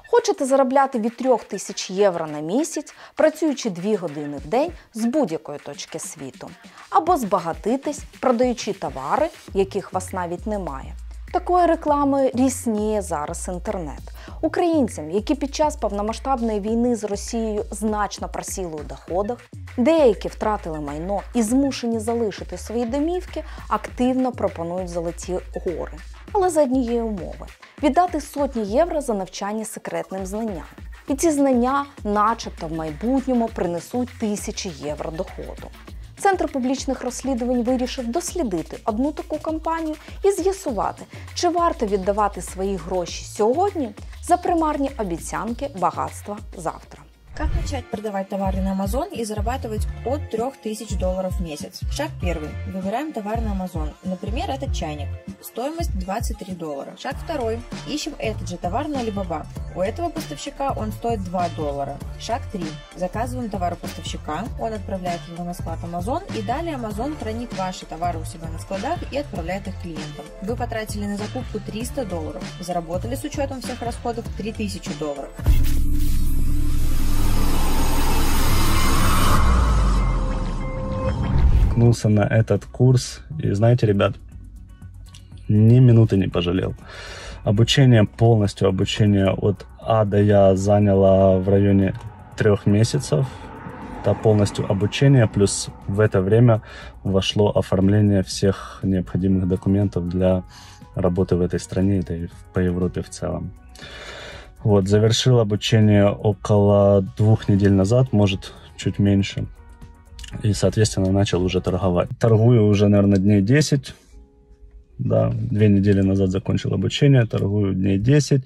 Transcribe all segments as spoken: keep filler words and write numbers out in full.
Хочете заробляти від трьох тисяч євро на місяць, працюючи дві години в день з будь-якої точки світу. Або збагатитись, продаючи товари, яких вас навіть немає. Такої реклами рісніє зараз інтернет. Українцям, які під час повномасштабної війни з Росією значно просіли у доходах, деякі втратили майно і змушені залишити свої домівки, активно пропонують золоті гори. Але за однієї умови – віддати сотні євро за навчання секретним знанням. І ці знання начебто в майбутньому принесуть тисячі євро доходу. Центр публічних розслідувань вирішив дослідити одну таку компанію і з'ясувати, чи варто віддавати свої гроші сьогодні за примарні обіцянки багатства завтра. Как начать продавать товары на Amazon и зарабатывать от трёх тысяч долларов в месяц? Шаг первый. Выбираем товар на Amazon. Например, этот чайник. Стоимость двадцать три доллара. Шаг второй. Ищем этот же товар на Alibaba. У этого поставщика он стоит два доллара. Шаг три. Заказываем товар у поставщика. Он отправляет его на склад Amazon. И далее Amazon хранит ваши товары у себя на складах и отправляет их клиентам. Вы потратили на закупку триста долларов. Заработали с учетом всех расходов три тысячи долларов. Наткнулся на этот курс, и знаете, ребят, ни минуты не пожалел. Обучение, полностью обучение от А до Я заняло в районе трех месяцев. Это полностью обучение, плюс в это время вошло оформление всех необходимых документов для работы в этой стране, да и по Европе в целом. Вот, завершил обучение около двух недель назад, может, чуть меньше. И, соответственно, начал уже торговать. Торгую уже, наверное, дней десять. Да, две недели назад закончил обучение, торгую дней десять.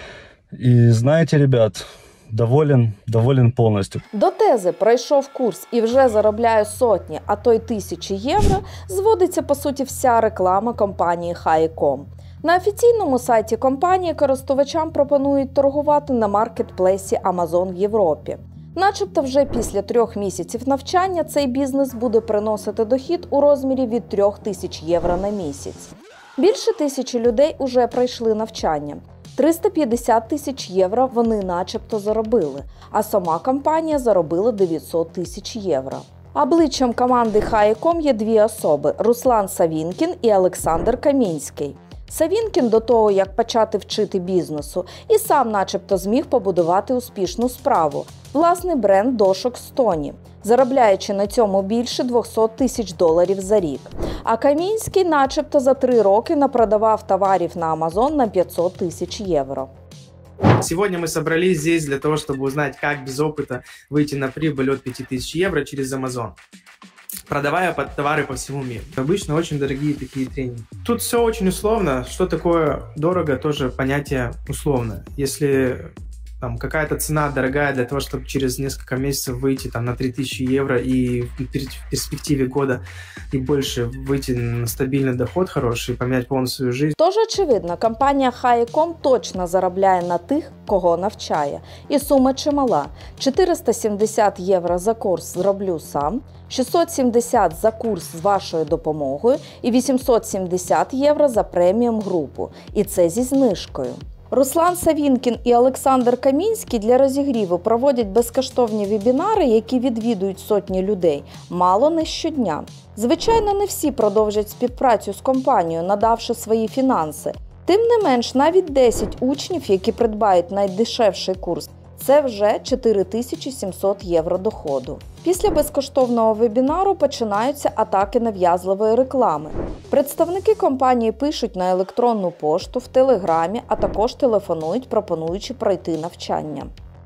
И знаете, ребят, доволен, доволен повністю. До тези «пройшов курс і вже заробляю сотні, а то й тисячі євро» зводиться, по суті, вся реклама компанії Hayecom. На офіційному сайті компанії користувачам пропонують торгувати на маркетплейсі Amazon в Європі. Начебто вже після трьох місяців навчання цей бізнес буде приносити дохід у розмірі від трьох тисяч євро на місяць. Більше тисячі людей уже пройшли навчання. триста п'ятдесят тисяч євро вони начебто заробили, а сама компанія заробила дев'ятсот тисяч євро. Обличчям команди Hayecom є дві особи – Руслан Савінкін і Олександр Камінський. Савінкін до того, як почати вчити бізнесу, і сам начебто зміг побудувати успішну справу – власний бренд дошок Стоні, заробляючи на цьому більше двохсот тисяч доларів за рік. А Камінський начебто за три роки напродавав товарів на Amazon на п'ятсот тисяч євро. Сегодня мы собрались здесь для того, чтобы узнать, как без опыта выйти на прибыль от пяти тысяч евро через Amazon, продавая товары по всему миру. Обычно очень дорогие такие тренинги. Тут все очень условно. Что такое дорого, тоже понятие условное. Если там какая-то цена дорогая для того, чтобы через несколько месяцев выйти там, на три тысячи евро и в перспективе года и больше выйти на стабильный доход хороший, поменять полностью свою жизнь. Тож, очевидно, компанія Hayecom точно заробляє на тих, кого навчає. І сума чимала – чотириста сімдесят євро за курс «Зроблю сам», шістсот сімдесят за курс з вашою допомогою і вісімсот сімдесят євро за преміум групу. І це зі знижкою. Руслан Савінкін і Олександр Камінський для розігріву проводять безкоштовні вебінари, які відвідують сотні людей, мало не щодня. Звичайно, не всі продовжать співпрацю з компанією, надавши свої фінанси. Тим не менш, навіть десять учнів, які придбають найдешевший курс, це вже чотири тисячі сімсот євро доходу. Після безкоштовного вебінару починаються атаки нав'язливої реклами. Представники компанії пишуть на електронну пошту, в телеграмі, а також телефонують, пропонуючи пройти навчання.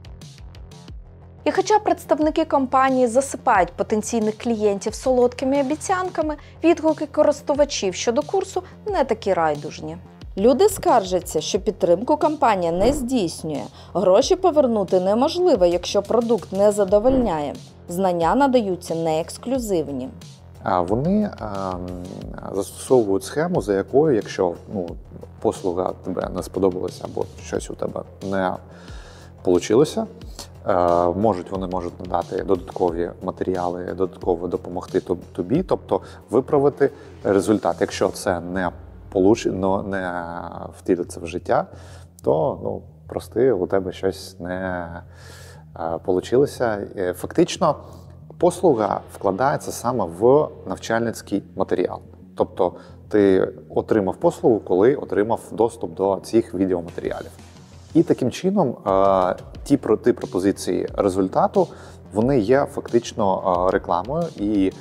І хоча представники компанії засипають потенційних клієнтів солодкими обіцянками, відгуки користувачів щодо курсу не такі райдужні. Люди скаржаться, що підтримку компанія не здійснює. Гроші повернути неможливо, якщо продукт не задовольняє. Знання надаються не ексклюзивні. Вони а, застосовують схему, за якою, якщо ну, послуга тебе не сподобалася або щось у тебе не вийшло, можуть, вони можуть надати додаткові матеріали, додатково допомогти тобі, тобто виправити результат. Якщо це не получено, не втілиться в життя, то ну, прости, у тебе щось не вийшло. Фактично, послуга вкладається саме в навчальницький матеріал. Тобто ти отримав послугу, коли отримав доступ до цих відеоматеріалів. І таким чином ті, ті пропозиції результату, вони є фактично рекламою і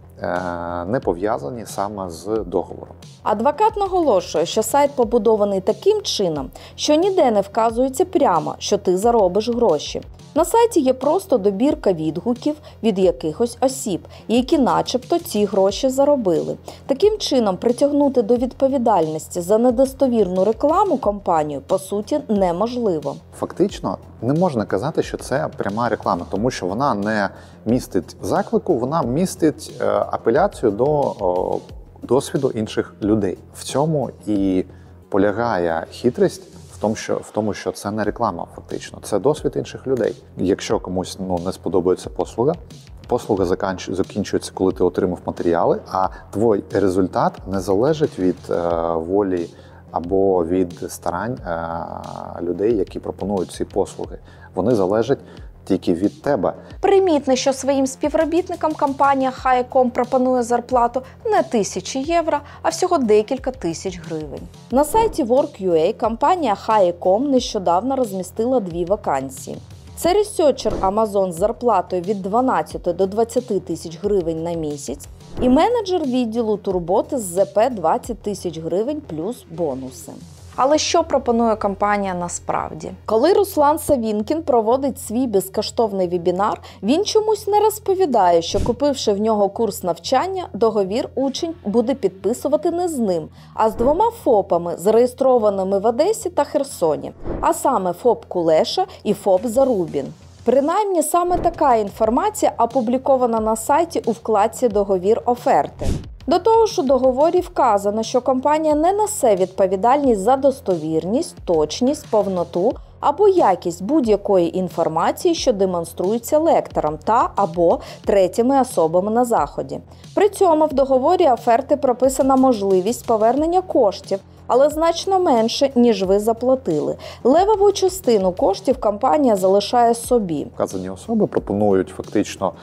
не пов'язані саме з договором. Адвокат наголошує, що сайт побудований таким чином, що ніде не вказується прямо, що ти заробиш гроші. На сайті є просто добірка відгуків від якихось осіб, які начебто ці гроші заробили. Таким чином, притягнути до відповідальності за недостовірну рекламу компанію, по суті, неможливо. Фактично, не можна казати, що це пряма реклама, тому що вона не містить заклику, вона містить е, апеляцію до о, досвіду інших людей. В цьому і полягає хитрість, в тому, що, в тому, що це не реклама фактично, це досвід інших людей. Якщо комусь ну, не сподобається послуга, послуга закінчується, коли ти отримав матеріали, а твій результат не залежить від е, волі або від старань е, людей, які пропонують ці послуги. Вони залежать тільки від тебе. Примітно, що своїм співробітникам компанія Hayecom пропонує зарплату не тисячі євро, а всього декілька тисяч гривень. На сайті Work.ua компанія Hayecom нещодавно розмістила дві вакансії. Це ресерчер Amazon з зарплатою від дванадцяти до двадцяти тисяч гривень на місяць і менеджер відділу турботи з ЗП двадцять тисяч гривень плюс бонуси. Але що пропонує компанія насправді? Коли Руслан Савінкін проводить свій безкоштовний вебінар, він чомусь не розповідає, що купивши в нього курс навчання, договір учень буде підписувати не з ним, а з двома ФОПами, зареєстрованими в Одесі та Херсоні, а саме ФОП Кулеша і ФОП Зарубін. Принаймні, саме така інформація опублікована на сайті у вкладці «Договір оферти». До того ж, у договорі вказано, що компанія не несе відповідальність за достовірність, точність, повноту або якість будь-якої інформації, що демонструється лектором та або третіми особами на заході. При цьому в договорі оферти прописана можливість повернення коштів, але значно менше, ніж ви заплатили. Левову частину коштів компанія залишає собі. Вказані особи пропонують фактично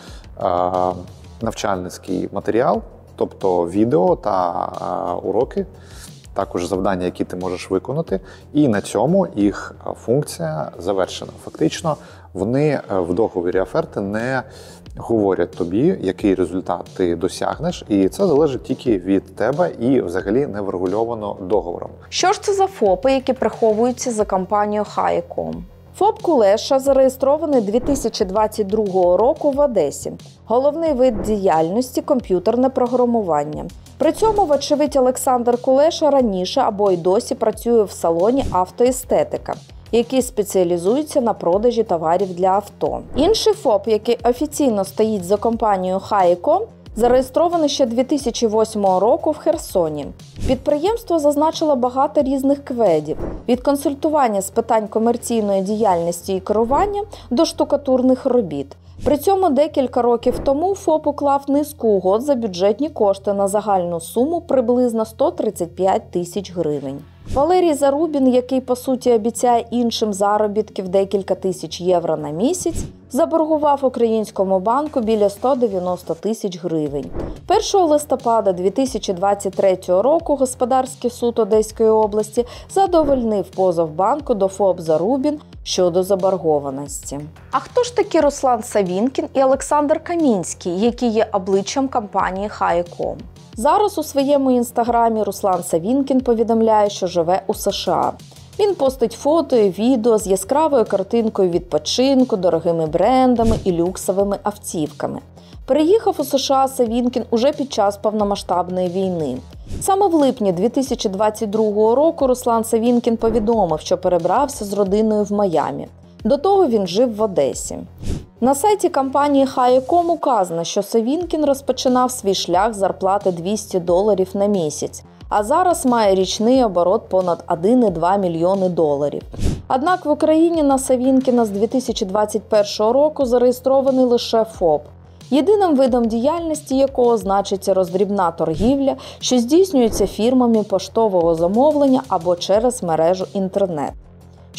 навчальницький матеріал, тобто відео та уроки, також завдання, які ти можеш виконати, і на цьому їх функція завершена. Фактично, вони в договорі оферти не говорять тобі, який результат ти досягнеш, і це залежить тільки від тебе і взагалі не врегульовано договором. Що ж це за ФОПи, які приховуються за компанією Hayecom? ФОП Кулеша зареєстрований дві тисячі двадцять другого року в Одесі. Головний вид діяльності – комп'ютерне програмування. При цьому, вочевидь, Олександр Кулеша раніше або й досі працює в салоні «Автоестетика», який спеціалізується на продажі товарів для авто. Інший ФОП, який офіційно стоїть за компанією Hayecom, зареєстрований ще дві тисячі восьмого року в Херсоні. Підприємство зазначило багато різних кведів – від консультування з питань комерційної діяльності і керування до штукатурних робіт. При цьому декілька років тому ФОП уклав низку угод за бюджетні кошти на загальну суму приблизно сто тридцять п'ять тисяч гривень. Валерій Зарубін, який по суті обіцяє іншим заробітків декілька тисяч євро на місяць, заборгував українському банку біля сто дев'яносто тисяч гривень. першого листопада дві тисячі двадцять третього року Господарський суд Одеської області задовольнив позов банку до ФОП Зарубін щодо заборгованості. А хто ж такі Руслан Савінкін і Олександр Камінський, які є обличчям компанії Hayecom? Зараз у своєму інстаграмі Руслан Савінкін повідомляє, що живе у США. Він постить фото і відео з яскравою картинкою відпочинку, дорогими брендами і люксовими автівками. Переїхав у США Савінкін уже під час повномасштабної війни. Саме в липні дві тисячі двадцять другого року Руслан Савінкін повідомив, що перебрався з родиною в Майамі. До того він жив в Одесі. На сайті компанії Hayecom указано, що Савінкін розпочинав свій шлях з зарплати двісті доларів на місяць, а зараз має річний оборот понад один цілих два мільйони доларів. Однак в Україні на Савінкіна з дві тисячі двадцять першого року зареєстрований лише ФОП, єдиним видом діяльності якого значиться роздрібна торгівля, що здійснюється фірмами поштового замовлення або через мережу інтернет.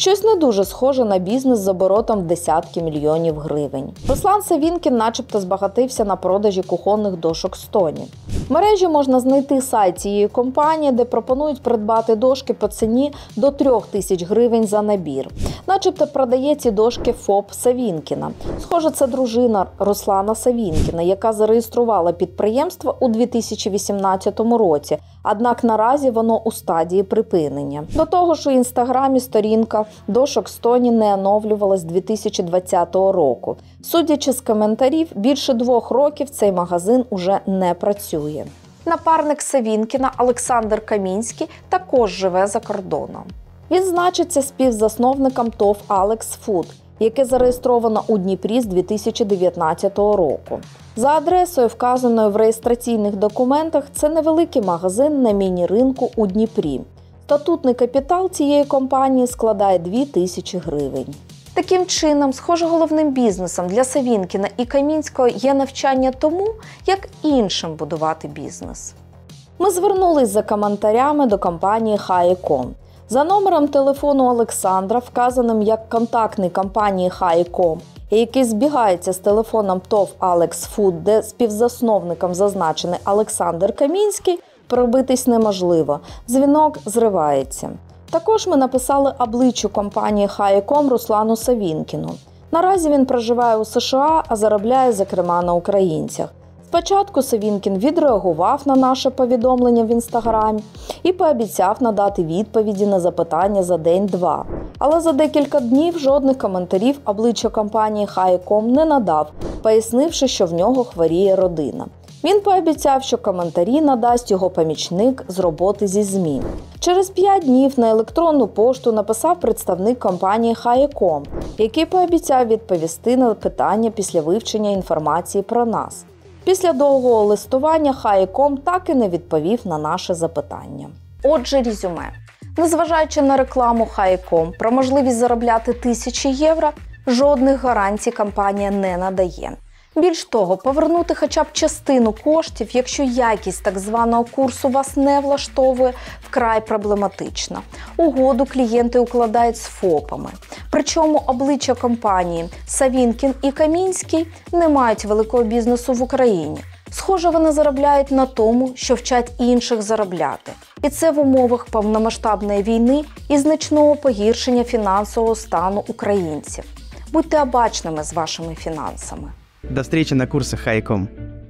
Щось не дуже схоже на бізнес з оборотом в десятки мільйонів гривень. Руслан Савінкін начебто збагатився на продажі кухонних дошок Стоні. В мережі можна знайти сайт цієї компанії, де пропонують придбати дошки по ціні до трьох тисяч гривень за набір. Начебто продає ці дошки ФОП Савінкіна. Схоже, це дружина Руслана Савінкіна, яка зареєструвала підприємство у дві тисячі вісімнадцятому році, однак наразі воно у стадії припинення. До того ж, у інстаграмі сторінка дошок Стоні не оновлювалась з дві тисячі двадцятого року. Судячи з коментарів, більше двох років цей магазин уже не працює. Напарник Савінкіна Олександр Камінський також живе за кордоном. Він значиться співзасновником ТОВ «Алекс Фуд», яке зареєстровано у Дніпрі з дві тисячі дев'ятнадцятого року. За адресою, вказаною в реєстраційних документах, це невеликий магазин на міні-ринку у Дніпрі. Статутний капітал цієї компанії складає дві тисячі гривень. Таким чином, схоже, головним бізнесом для Савінкіна і Камінського є навчання тому, як іншим будувати бізнес. Ми звернулись за коментарями до компанії Хайком. За номером телефону Олександра, вказаним як контактний компанії Хайком, і який збігається з телефоном ТОВ «Алекс Фуд», де співзасновником зазначений Олександр Камінський, пробитись неможливо. Дзвінок зривається. Також ми написали обличчю компанії Хайком Руслану Савінкіну. Наразі він проживає у США, а заробляє, зокрема, на українцях. Спочатку Савінкін відреагував на наше повідомлення в інстаграмі і пообіцяв надати відповіді на запитання за день-два. Але за декілька днів жодних коментарів обличчя компанії Хайком не надав, пояснивши, що в нього хворіє родина. Він пообіцяв, що коментарі надасть його помічник з роботи зі ЗМІ. Через п'ять днів на електронну пошту написав представник компанії Хайком, який пообіцяв відповісти на питання після вивчення інформації про нас. Після довгого листування Хайком так і не відповів на наше запитання. Отже, резюме. Незважаючи на рекламу Хайком про можливість заробляти тисячі євро, жодних гарантій компанія не надає. Більш того, повернути хоча б частину коштів, якщо якість так званого курсу вас не влаштовує, вкрай проблематично. Угоду клієнти укладають з ФОПами. Причому обличчя компанії Савінкін і Камінський не мають великого бізнесу в Україні. Схоже, вони заробляють на тому, що вчать інших заробляти. І це в умовах повномасштабної війни і значного погіршення фінансового стану українців. Будьте обачними з вашими фінансами. До встречи на курсах Хайком.